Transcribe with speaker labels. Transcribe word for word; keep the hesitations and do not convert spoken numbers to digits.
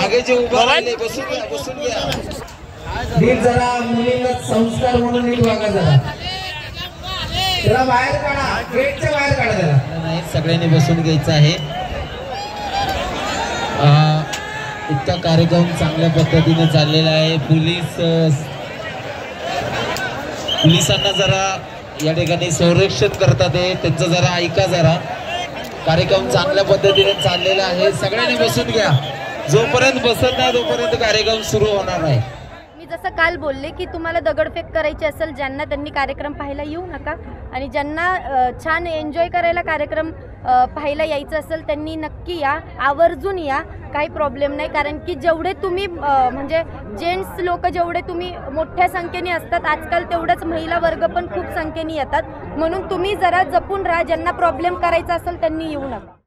Speaker 1: सगळे जे उभा राहिले बसून घ्या बसून घ्या
Speaker 2: नीट जरा मुलींना संस्कार म्हणून नीट वागा जरा त्याला बाहेर काढा गेटच्या बाहेर काढा त्याला
Speaker 1: नाही सगळ्यांनी बसून घ्यायचं आहे। इतका कार्यक्रम चांगल्या पद्धतीने चाललेला आहे। पोलीस पोलिसांना जरा या ठिकाणी संरक्षण करतात आहे त्यांचं जरा ऐका जरा कार्यक्रम चांगल्या पद्धतीने चाललेला आहे। सगळ्यांनी बसून घ्या जोपर्यंत बसत नाही तोपर्यंत कार्यक्रम सुरू होणार नाही।
Speaker 3: मी जसं काल बोलले की तुम्हाला दगडफेक करायची असेल ज्यांना त्यांनी कार्यक्रम पाहायला येऊ नका आणि ज्यांना छान एन्जॉय करायला कार्यक्रम पाहायला यायचं असेल त्यांनी नक्की या आवर्जून या काही प्रॉब्लेम नाही। कारण की जेवढे तुम्ही म्हणजे जेंट्स लोक जेवढे तुम्ही मोठ्या संख्येने असतात आजकाल तेवढंच महिला वर्ग पण खूप संख्येने येतात म्हणून तुम्ही जरा जपून राहा ज्यांना प्रॉब्लेम करायचा असेल त्यांनी येऊ नका।